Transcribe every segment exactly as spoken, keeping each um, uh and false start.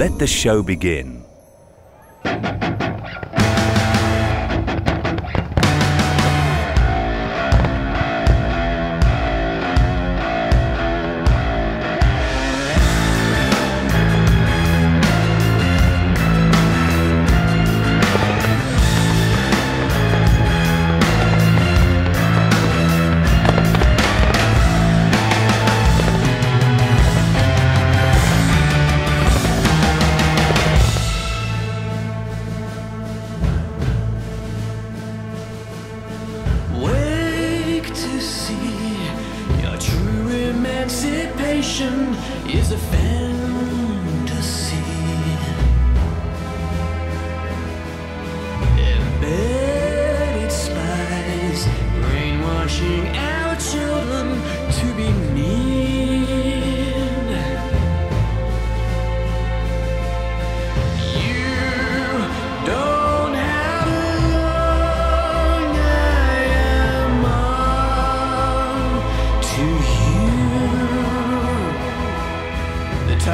Let the show begin. Emancipation is a fantasy. Embedded spies brainwashing our children to be mean. You don't have long I am on to you. The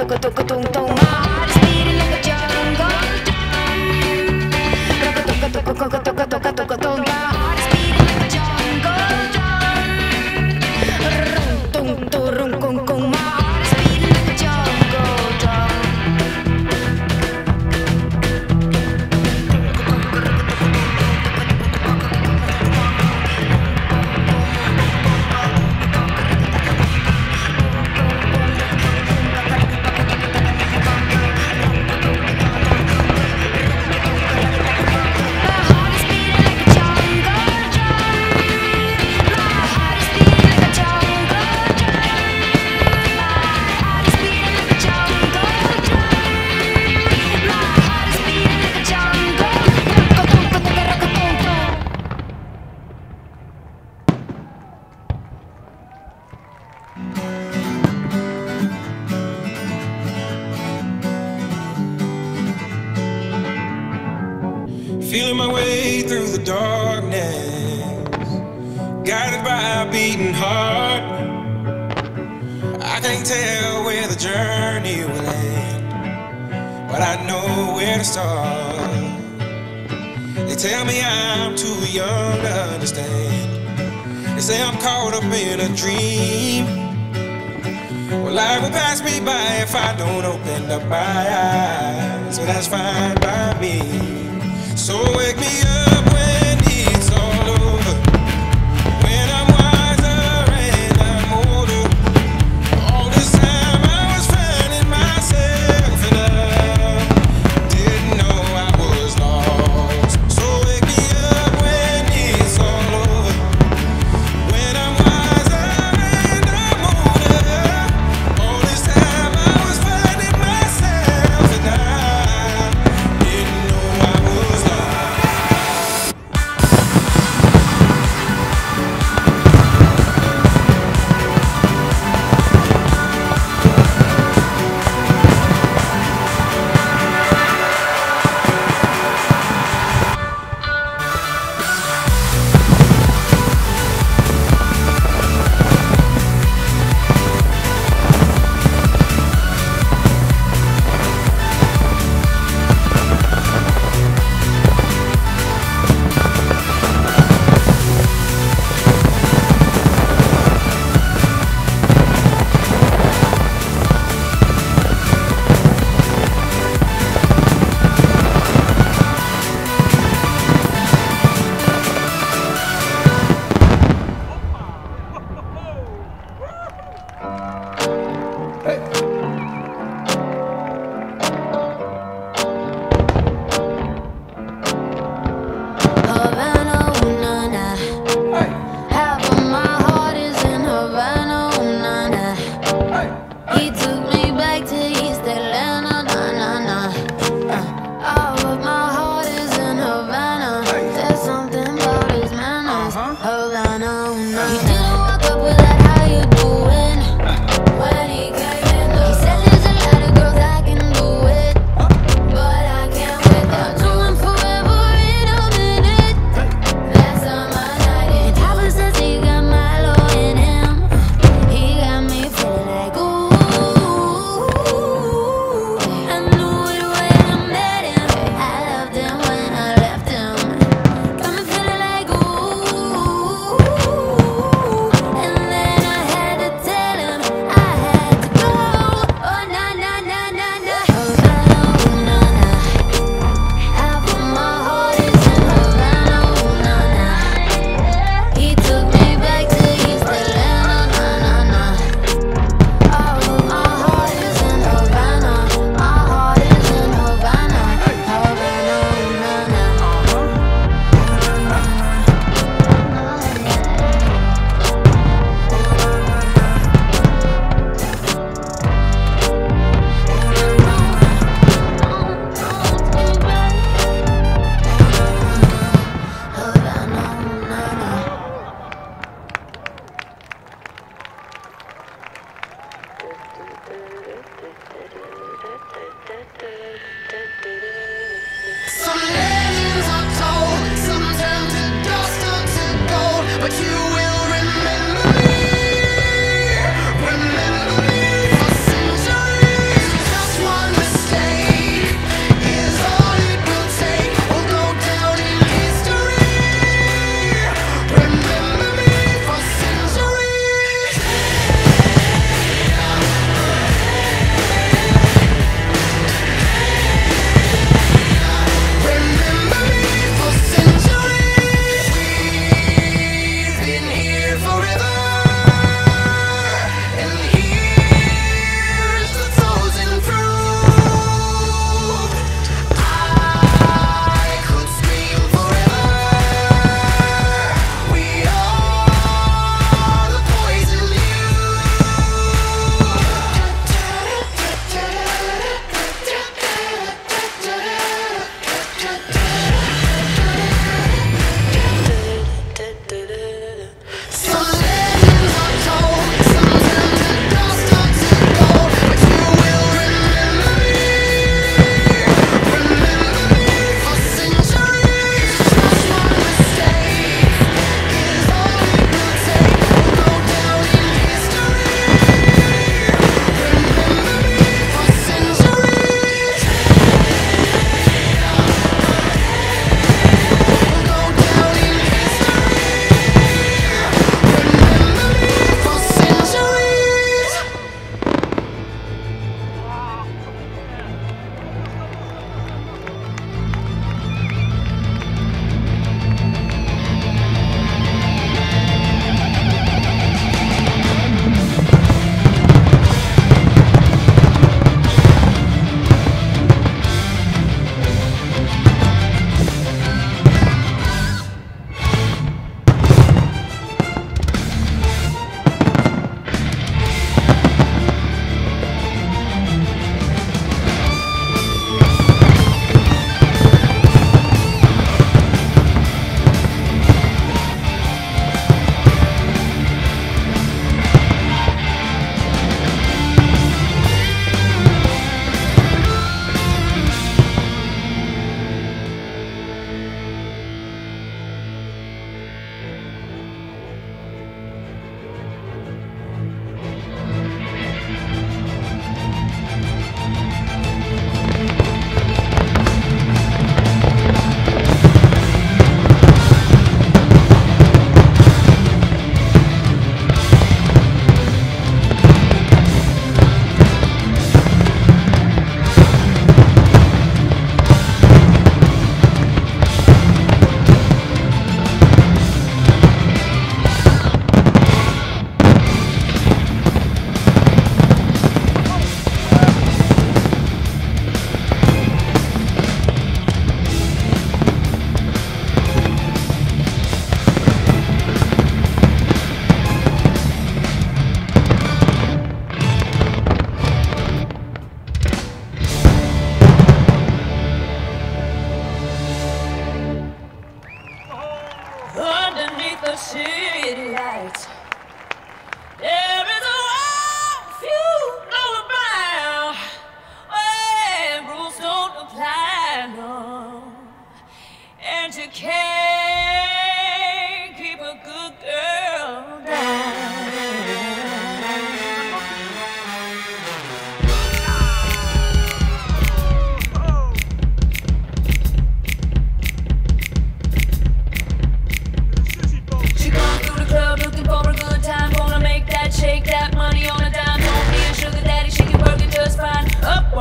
Feeling my way through the darkness, guided by a beating heart. I can't tell where the journey will end, but I know where to start. They tell me I'm too young to understand. They say I'm caught up in a dream. Well, life will pass me by if I don't open up my eyes, so that's fine by me. So wake me up when it's all over, when I'm wiser and I'm older. All this time I was finding myself and I didn't know I was lost. So wake me up when it's all over, when I'm wiser and I'm older. All this time I was finding myself and I didn't know I was lost. Some legends are told, some turn to dust or to gold, but you will remember me, remember me for centuries.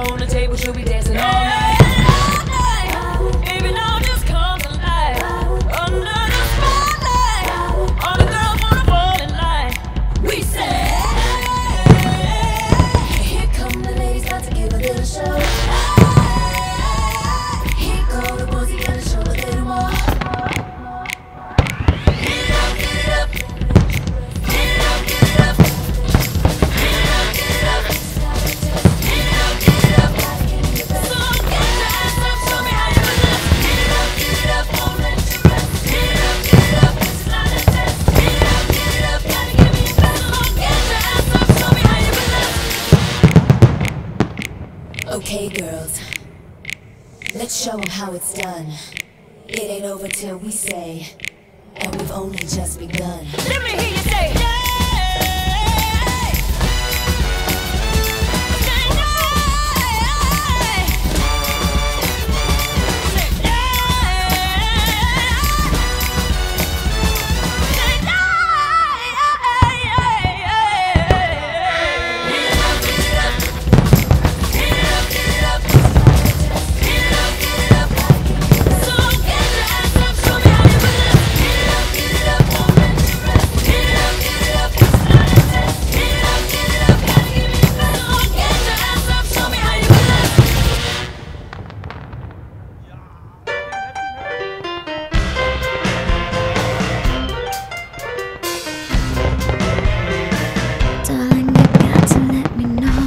on the table, she'll be dancing all night. Baby, now just come to life. Under the spotlight, all the girls wanna fall in line. We say, here come the ladies, about to give a little show. Here go the boys, he gonna show a little more. Get it up, get it up. Get it up, get it up. Get it up, get it up. Get it up, get it up. So get your ass up, show me how you do this. Get it up, get it up, won't let you rest. Get it up, get it up, this is not a test. Get it up, get it up, gotta give me your best. So get your ass up, show me how you do this. Okay, girls, let's show 'em how it's done. It ain't over till we say, and we've only just begun. let me hear you say, yeah. Darling, you got to let me know.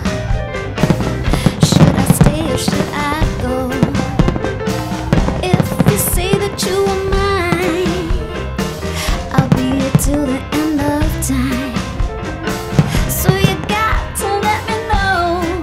Should I stay or should I go? If you say that you are mine, I'll be here till the end of time. So you got to let me know.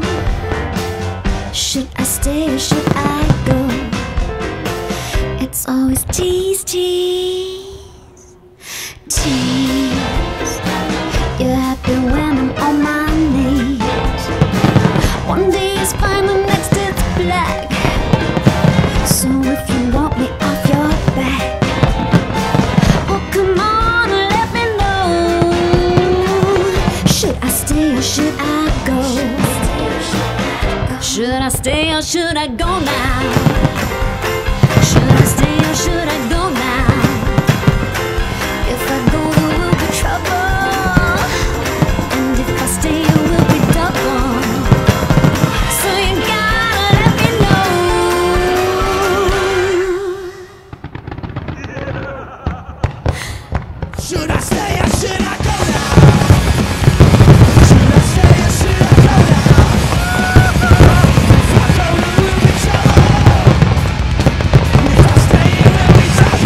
Should I stay or should I go? It's always tease, tease, tease. You're happy when I'm on my knees. One day is fine, the next it's black. So if you want me off your back, oh come on, let me know. Should I stay or should I go? Should I stay or should I go now? Should I stay or should I go now? If I go, there will be trouble. And if I stay, it will be double. So you gotta let me know. Should I stay or should I go now? Should I stay or should I go now? If I go, there will be trouble. If I stay, it will be trouble.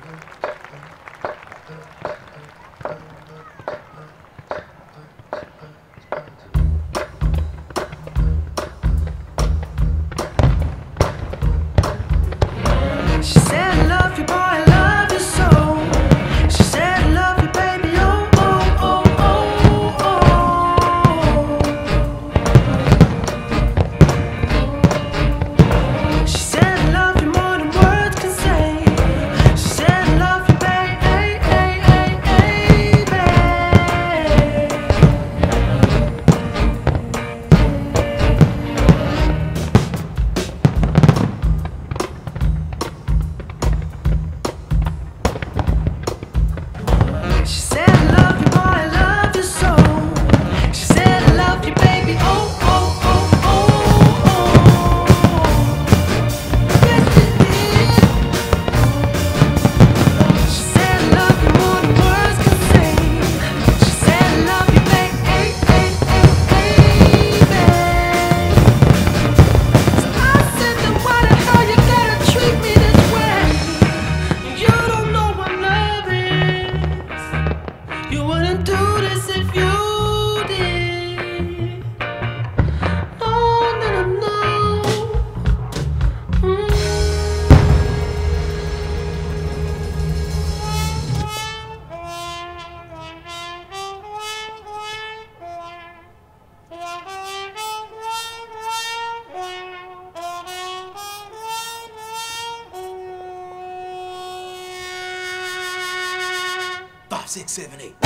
She said, I love you, boy, I love you so. She said, I love you, baby, oh, oh, oh, oh, oh. She said, I love you more than words can say. She said, I love you, baby, hey, hey, hey, hey, babe. She said, I love you, boy, I love you so. She said, I love you, baby, oh, oh, oh, oh, oh. Yes, she did. She said, I love you more than words can say. She said, I love you, baby, hey, hey, hey, hey, babe. So I said, then why the hell you gotta treat me this way? You don't know what love is. You wouldn't do this if you did. No, no, no, no. Mm. Five, six, seven, eight.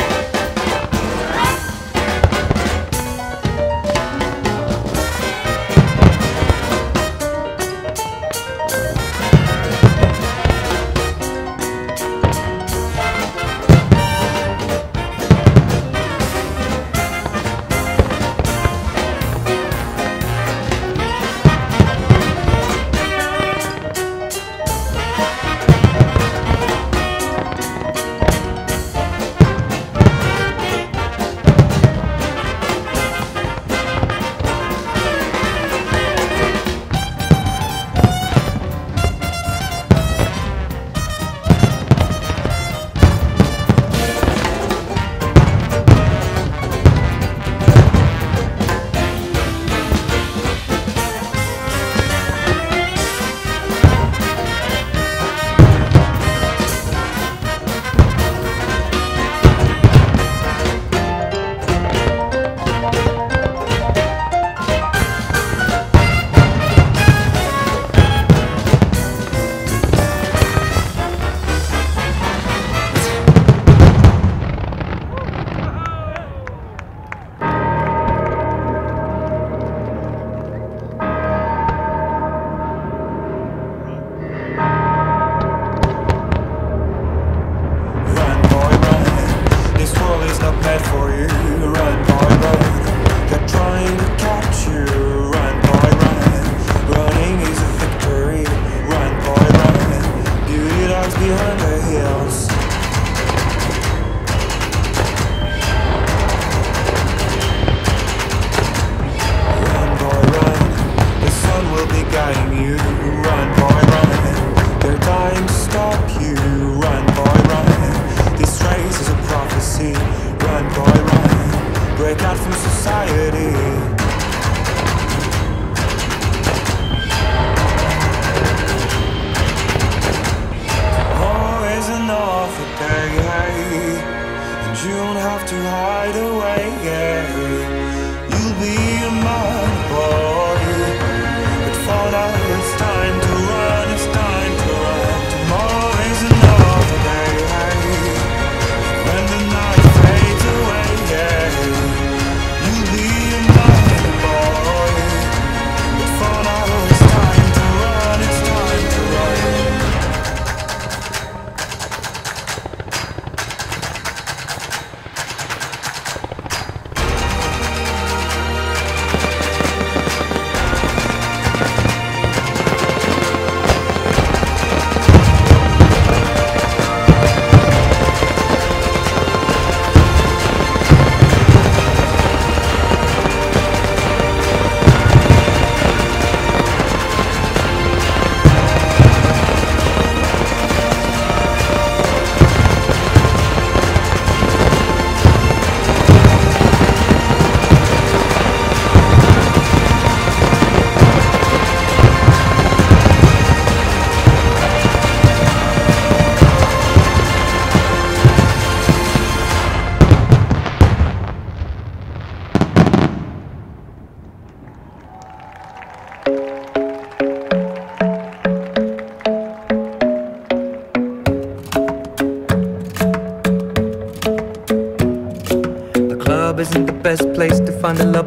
Run, boy, run. This world is not meant for you. Run, boy, run. They're trying to catch you. Run, boy, run. Running is a victory. Run, boy, run. Beauty lies behind the hills. Run, boy, run. The sun will be guiding you. Run, boy, run. They're dying to stop you. Run, boy, run. This race is a prophecy. Run, boy, run. Break out from society. Always another day, and you don't have to hide away. You'll be a man, boy. But for now, it's time to run. It's time to run. Tomorrow is another day. When the night fades away, you'll be a man, boy. But for now, it's time to run. It's time to run.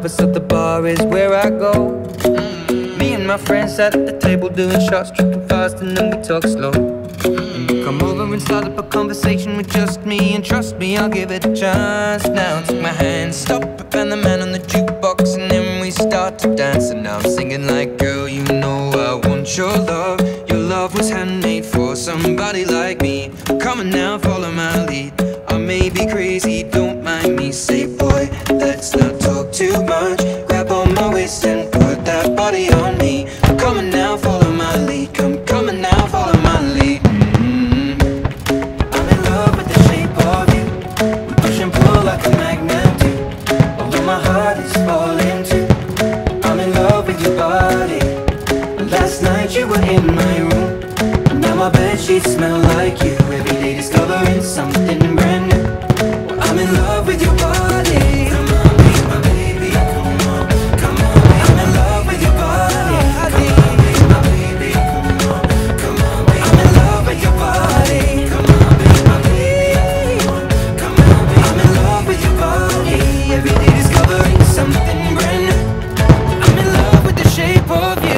tapas at the bar is where I go. Mm. Me and my friends sat at the table doing shots, tripping fast, and then we talk slow. Mm. You come over and start up a conversation with just me, and trust me, I'll give it a chance. Now take my hand, stop, and the man on the jukebox, and then we start to dance. And now I'm singing like, girl, you know I want your love. Your love was handmade for somebody like me. Come on now, follow my lead. I may be crazy, don't mind me. Say, boy, let's not talk too much. Grab on my waist and put that body on me. Come on now, follow my lead. Come, come on now, follow my lead. Mm-hmm. I'm in love with the shape of you. We push and pull like a magnet do. Although my heart is falling too. I'm in love with your body. Last night you were in my room. Now my bedsheets smell like you. Every day discovering something brand new. Well, I'm in love with your body. Come on, be my baby. Come on, come on. I'm in love with your body. Come on, be my baby. Come on, come on. I'm in love with your body. Come on, be my baby. Come on, I'm in love with your body. Every day discovering something brand new. I'm in love with the shape of you.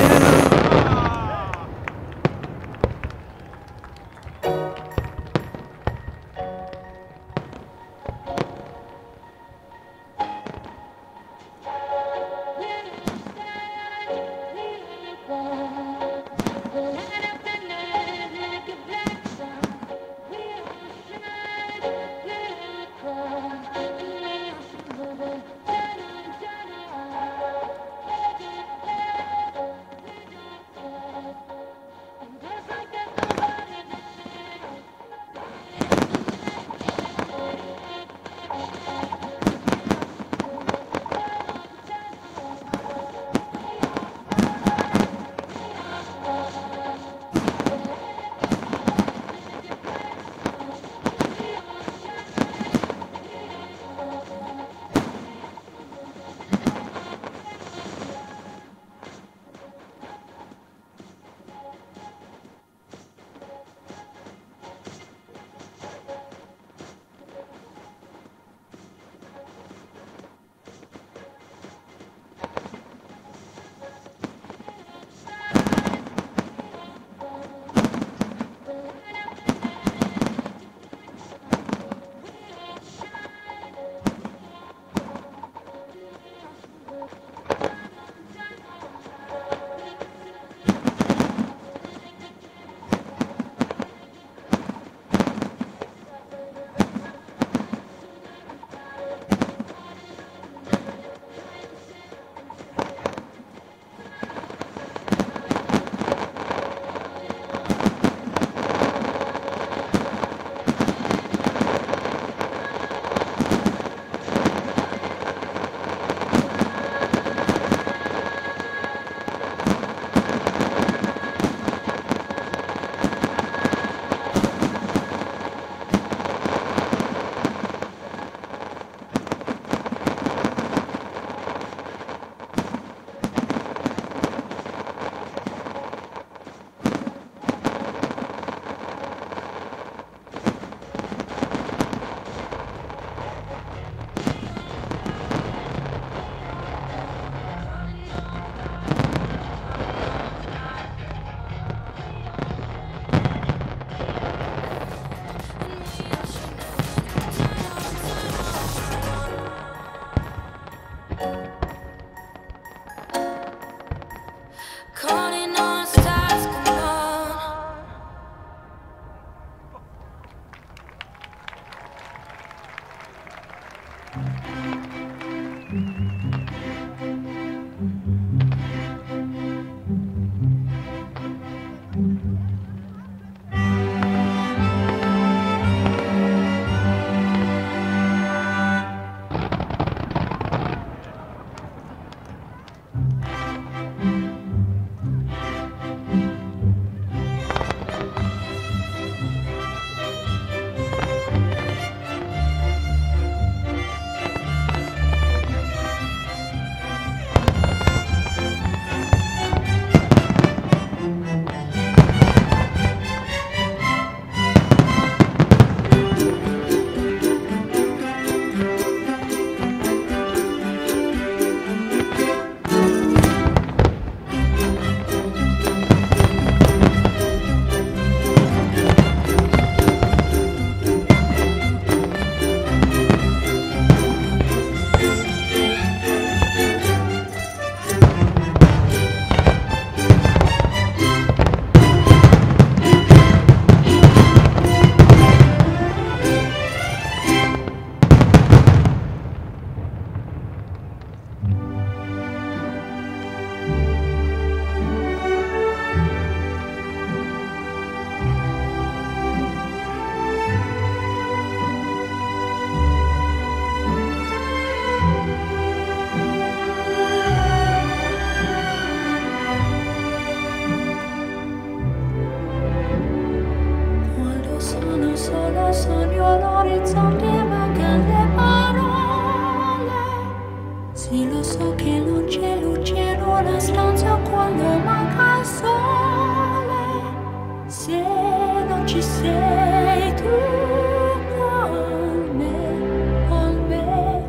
sogno all'orizzonte mancano le parole. Sì, lo so che non c'è luce in una stanza quando manca il sole. Se non ci sei tu con me, con me,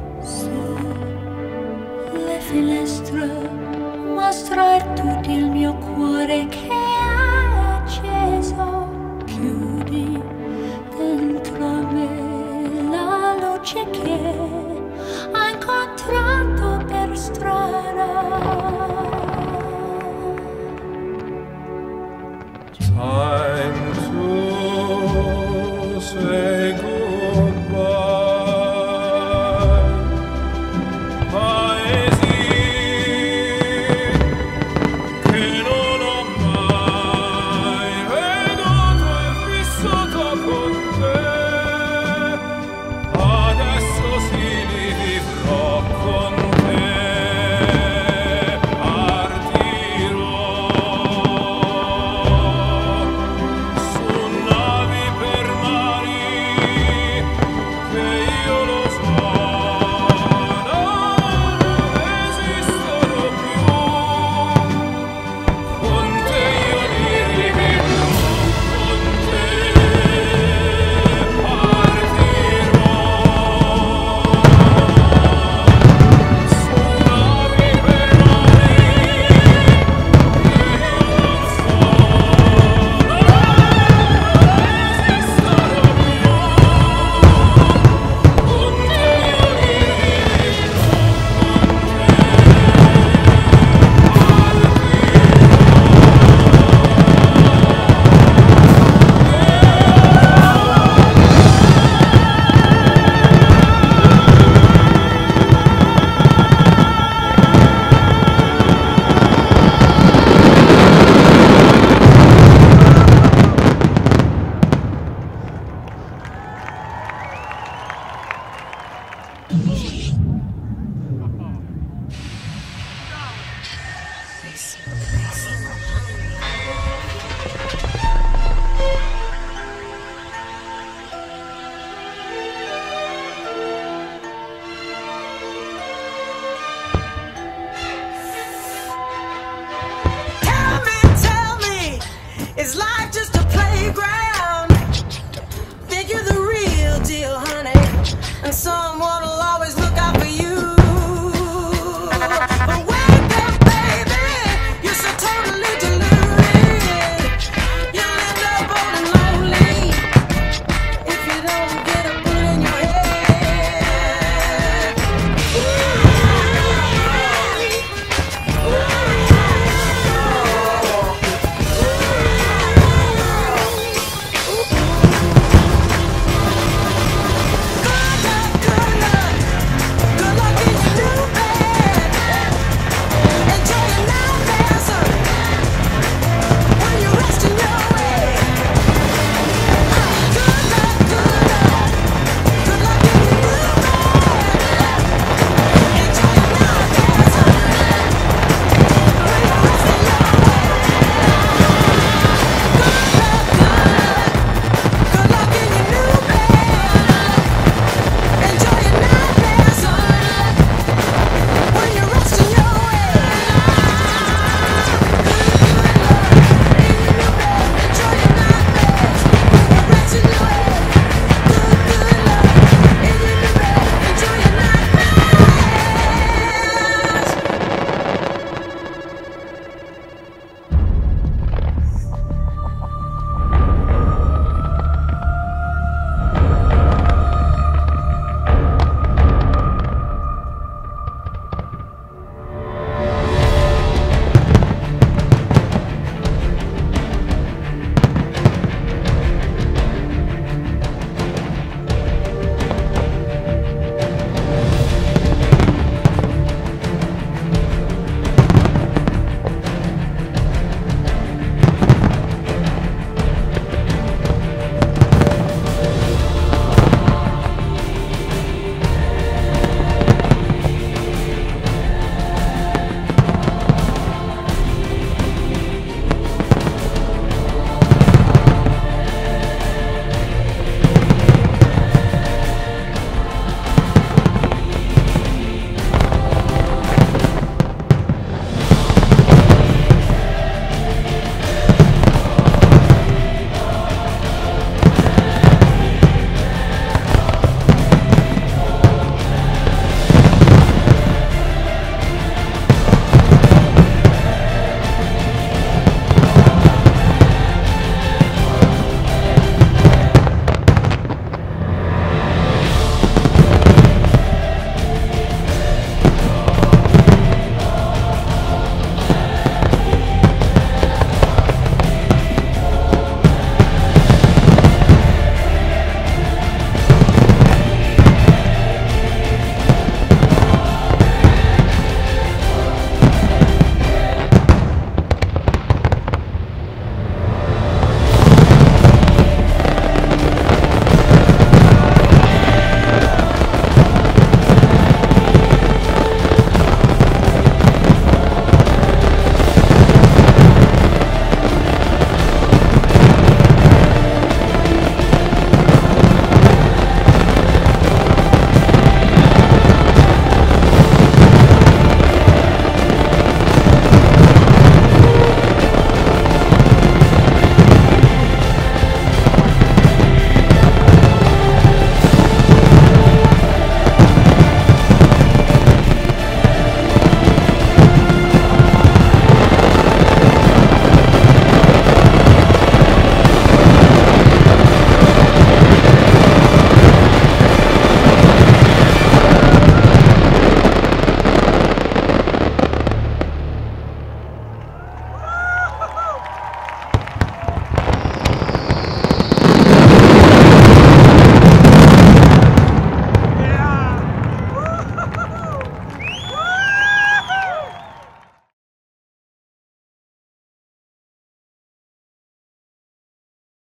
sì. Le finestre mostra tutto il mio cuore che è acceso. Chiudi dentro me la luce che ho incontrato per strada.